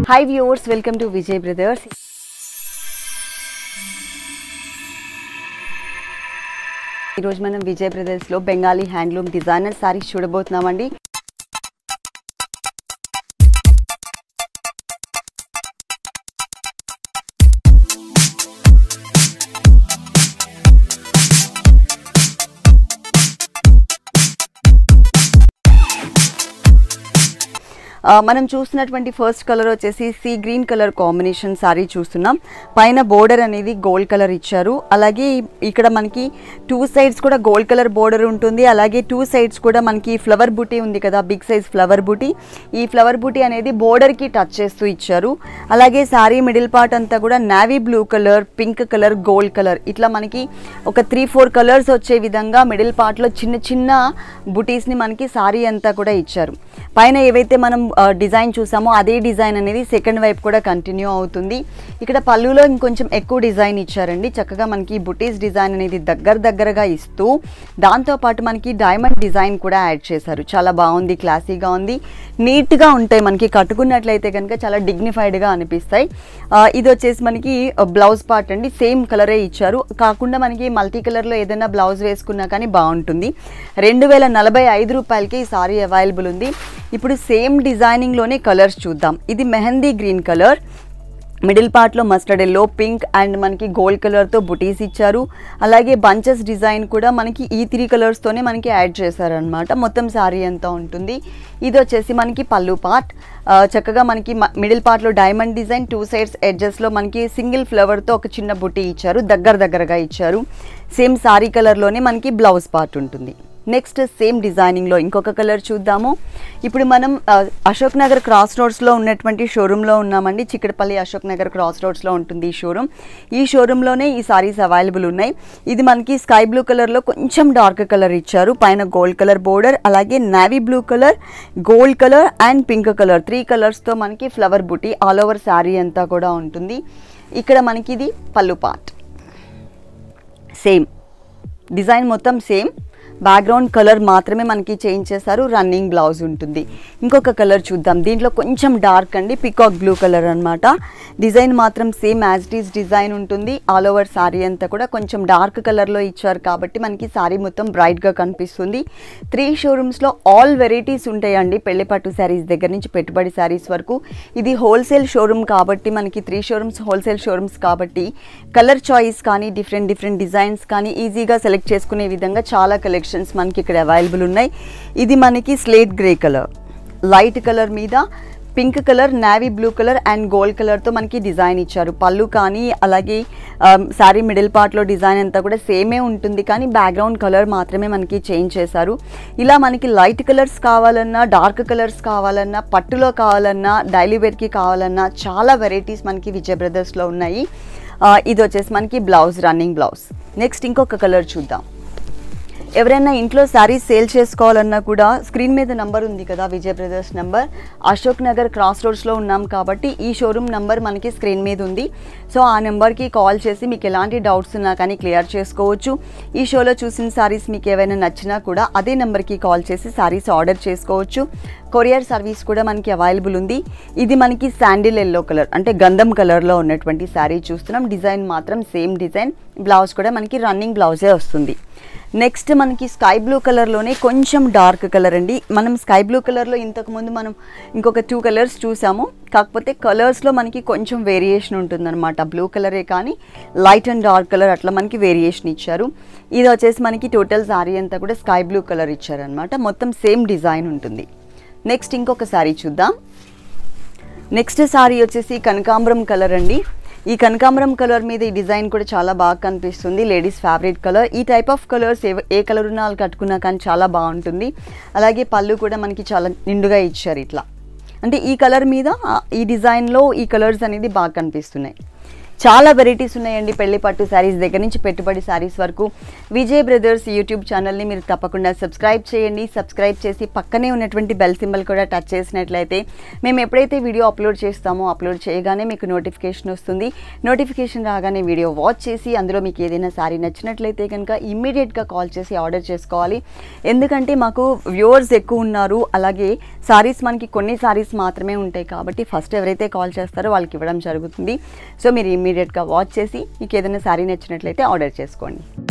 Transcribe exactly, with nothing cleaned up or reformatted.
Hi viewers, welcome to Vijay Brothers. ఈ రోజు మనం విజయ్ బ్రదర్స్ లో బెంగాలీ హ్యాండ్లూమ్ డిజైనర్ సారీస్ చూడబోతున్నామండి. మనం చూస్తున్నటువంటి ఫస్ట్ కలర్ వచ్చేసి sea green colour combination sari చూస్తున్నాం. పైన బోర్డర్ అనేది గోల్డ్ కలర్ ఇచ్చారు. అలాగే ఇక్కడ మనకి టూ సైడ్స్ కూడా గోల్డ్ కలర్ బోర్డర్ ఉంటుంది. అలాగే టూ సైడ్స్ కూడా మనకి ఫ్లవర్ బూటీ ఉంది కదా, బిగ్ సైజ్ ఫ్లవర్ బూటీ. ఈ ఫ్లవర్ బూటీ అనేది బోర్డర్కి టచ్ చేస్తూ ఇచ్చారు. అలాగే సారీ మిడిల్ పార్ట్ అంతా కూడా navy blue colour, pink colour, gold colour ఇట్లా మనకి ఒక త్రీ ఫోర్ కలర్స్ వచ్చే విధంగా మిడిల్ పార్ట్లో చిన్న చిన్న బుటీస్ని మనకి సారీ అంతా కూడా ఇచ్చారు. పైన ఏవైతే మనం డిజైన్ చూసామో అదే డిజైన్ అనేది సెకండ్ వైపు కూడా కంటిన్యూ అవుతుంది. ఇక్కడ పళ్ళులో ఇంకొంచెం ఎక్కువ డిజైన్ ఇచ్చారండి. చక్కగా మనకి బుటీస్ డిజైన్ అనేది దగ్గర దగ్గరగా ఇస్తూ దాంతోపాటు మనకి డైమండ్ డిజైన్ కూడా యాడ్ చేశారు. చాలా బాగుంది, క్లాసీగా ఉంది, నీట్గా ఉంటాయి. మనకి కట్టుకున్నట్లయితే కనుక చాలా డిగ్నిఫైడ్గా అనిపిస్తాయి. ఇది వచ్చేసి మనకి బ్లౌజ్ పార్ట్ అండి. సేమ్ కలరే ఇచ్చారు, కాకుండా మనకి మల్టీ కలర్లో ఏదైనా బ్లౌజ్ వేసుకున్నా కానీ బాగుంటుంది. రెండు వేల నలభై ఐదు రూపాయలకి ఈ సారీ అవైలబుల్ ఉంది. ఇప్పుడు సేమ్ డిజైనింగ్లోనే కలర్స్ చూద్దాం. ఇది మెహందీ గ్రీన్ కలర్, మిడిల్ పార్ట్లో మస్టర్డ్ ఎల్లో, పింక్ అండ్ మనకి గోల్డ్ కలర్తో బుటీస్ ఇచ్చారు. అలాగే బంచెస్ డిజైన్ కూడా మనకి ఈ త్రీ కలర్స్తోనే మనకి యాడ్ చేశారనమాట. మొత్తం శారీ అంతా ఉంటుంది. ఇది వచ్చేసి మనకి పళ్ళు పార్ట్. చక్కగా మనకి మిడిల్ పార్ట్లో డైమండ్ డిజైన్, టూ సైడ్స్ ఎడ్జెస్లో మనకి సింగిల్ ఫ్లవర్తో ఒక చిన్న బుటీ ఇచ్చారు, దగ్గర దగ్గరగా ఇచ్చారు. సేమ్ శారీ కలర్లోనే మనకి బ్లౌజ్ పార్ట్ ఉంటుంది. నెక్స్ట్ సేమ్ డిజైనింగ్లో ఇంకొక కలర్ చూద్దాము. ఇప్పుడు మనం అశోక్ నగర్ క్రాస్ రోడ్స్లో ఉన్నటువంటి షోరూంలో ఉన్నామండి. చిక్కడపల్లి అశోక్ నగర్ క్రాస్ రోడ్స్లో ఉంటుంది ఈ షోరూమ్. ఈ షోరూంలోనే ఈ సారీస్ అవైలబుల్ ఉన్నాయి. ఇది మనకి స్కై బ్లూ కలర్లో కొంచెం డార్క్ కలర్ ఇచ్చారు. పైన గోల్డ్ కలర్ బోర్డర్, అలాగే navy blue colour, gold colour and pink colour, three కలర్స్తో మనకి ఫ్లవర్ బుటీ ఆల్ ఓవర్ శారీ అంతా కూడా ఉంటుంది. ఇక్కడ మనకి ఇది పళ్ళు పార్ట్. సేమ్ డిజైన్ మొత్తం సేమ్, బ్యాక్గ్రౌండ్ కలర్ మాత్రమే మనకి చేంజ్ చేశారు. రన్నింగ్ బ్లౌజ్ ఉంటుంది. ఇంకొక కలర్ చూద్దాం. దీంట్లో కొంచెం డార్క్ అండి, పికాక్ బ్లూ కలర్ అనమాట. డిజైన్ మాత్రం same as it is design ఉంటుంది. ఆల్ ఓవర్ శారీ అంతా కూడా కొంచెం డార్క్ కలర్లో ఇచ్చారు కాబట్టి మనకి శారీ మొత్తం బ్రైట్గా కనిపిస్తుంది. త్రీ షోరూమ్స్లో ఆల్ వెరైటీస్ ఉంటాయండి, పెళ్లి పట్టు శారీస్ దగ్గర నుంచి పెట్టుబడి శారీస్ వరకు. ఇది హోల్సేల్ షోరూమ్ కాబట్టి మనకి త్రీ షోరూమ్స్ హోల్సేల్ షోరూమ్స్ కాబట్టి కలర్ చాయిస్ కానీ డిఫరెంట్ డిఫరెంట్ డిజైన్స్ కానీ ఈజీగా సెలెక్ట్ చేసుకునే విధంగా చాలా కలెక్షన్ మనకి ఇక్కడ అవైలబుల్ ఉన్నాయి. ఇది మనకి slate grey colour, light colour మీద pink colour, navy blue colour and gold కలర్తో మనకి డిజైన్ ఇచ్చారు. పళ్ళు కానీ అలాగే శారీ మిడిల్ పార్ట్లో డిజైన్ అంతా కూడా సేమే ఉంటుంది, కానీ బ్యాక్గ్రౌండ్ కలర్ మాత్రమే మనకి చేంజ్ చేశారు. ఇలా మనకి లైట్ కలర్స్ కావాలన్నా, డార్క్ కలర్స్ కావాలన్నా, పట్టులో కావాలన్నా, డైలీ వేర్కి కావాలన్నా చాలా వెరైటీస్ మనకి విజయ్ బ్రదర్స్లో ఉన్నాయి. ఇది వచ్చేసి మనకి బ్లౌజ్, రన్నింగ్ బ్లౌజ్. నెక్స్ట్ ఇంకొక కలర్ చూద్దాం. ఎవరైనా ఇంట్లో శారీస్ సేల్ చేసుకోవాలన్నా కూడా స్క్రీన్ మీద నెంబర్ ఉంది కదా, Vijay brothers number. Ashok Nagar cross రోడ్స్లో ఉన్నాం కాబట్టి ఈ షోరూమ్ నెంబర్ మనకి స్క్రీన్ మీద ఉంది. సో ఆ నెంబర్కి కాల్ చేసి మీకు ఎలాంటి డౌట్స్ ఉన్నా కానీ క్లియర్ చేసుకోవచ్చు. ఈ షోలో చూసిన శారీస్ మీకు ఏవైనా నచ్చినా కూడా అదే నెంబర్కి కాల్ చేసి శారీస్ ఆర్డర్ చేసుకోవచ్చు. కొరియర్ సర్వీస్ కూడా మనకి అవైలబుల్ ఉంది. ఇది మనకి శాండిల్ ఎల్లో కలర్ అంటే గంధం కలర్లో ఉన్నటువంటి శారీ చూస్తున్నాం. డిజైన్ మాత్రం సేమ్ డిజైన్, బ్లౌజ్ కూడా మనకి రన్నింగ్ బ్లౌజే వస్తుంది. నెక్స్ట్ మనకి స్కై బ్లూ కలర్లోనే కొంచెం డార్క్ కలర్ అండి. మనం స్కై బ్లూ కలర్లో ఇంతకుముందు మనం ఇంకొక టూ కలర్స్ చూసాము, కాకపోతే కలర్స్లో మనకి కొంచెం వేరియేషన్ ఉంటుందన్నమాట. బ్లూ కలరే కానీ లైట్ అండ్ డార్క్ కలర్ అట్లా మనకి వేరియేషన్ ఇచ్చారు. ఇది వచ్చేసి మనకి టోటల్ శారీ అంతా కూడా స్కై బ్లూ కలర్ ఇచ్చారనమాట. మొత్తం సేమ్ డిజైన్ ఉంటుంది. నెక్స్ట్ ఇంకొక శారీ చూద్దాం. నెక్స్ట్ శారీ వచ్చేసి కనకాంబరం కలర్ అండి. ఈ కనకాంబరం కలర్ మీద ఈ డిజైన్ కూడా చాలా బాగా కనిపిస్తుంది. Ladies favourite colour. ఈ టైప్ ఆఫ్ కలర్స్ ఏ ఏ కలర్ ఉన్నా వాళ్ళు కట్టుకున్నా కానీ చాలా బాగుంటుంది. అలాగే పళ్ళు కూడా మనకి చాలా నిండుగా ఇచ్చారు. ఇట్లా అంటే ఈ కలర్ మీద ఈ డిజైన్లో ఈ కలర్స్ అనేది బాగా కనిపిస్తున్నాయి. చాలా వెరైటీస్ ఉన్నాయండి పెళ్లి పట్టు శారీస్ దగ్గర నుంచి పెట్టుబడి శారీస్ వరకు. విజయ్ బ్రదర్స్ యూట్యూబ్ ఛానల్ని మీరు తప్పకుండా సబ్స్క్రైబ్ చేయండి. సబ్స్క్రైబ్ చేసి పక్కనే ఉన్నటువంటి బెల్ సింబల్ కూడా టచ్ చేసినట్లయితే మేము ఎప్పుడైతే వీడియో అప్లోడ్ చేస్తామో అప్లోడ్ చేయగానే మీకు నోటిఫికేషన్ వస్తుంది. నోటిఫికేషన్ రాగానే వీడియో వాచ్ చేసి అందులో మీకు ఏదైనా శారీ నచ్చినట్లయితే కనుక ఇమ్మీడియట్గా కాల్ చేసి ఆర్డర్ చేసుకోవాలి. ఎందుకంటే మాకు వ్యూవర్స్ ఎక్కువ ఉన్నారు, అలాగే శారీస్ మనకి కొన్ని శారీస్ మాత్రమే ఉంటాయి కాబట్టి ఫస్ట్ ఎవరైతే కాల్ చేస్తారో వాళ్ళకి ఇవ్వడం జరుగుతుంది. సో మీరు ఇమ్మీడియట్గా వాచ్ చేసి మీకు ఏదైనా శారీ నచ్చినట్లయితే ఆర్డర్ చేసుకోండి.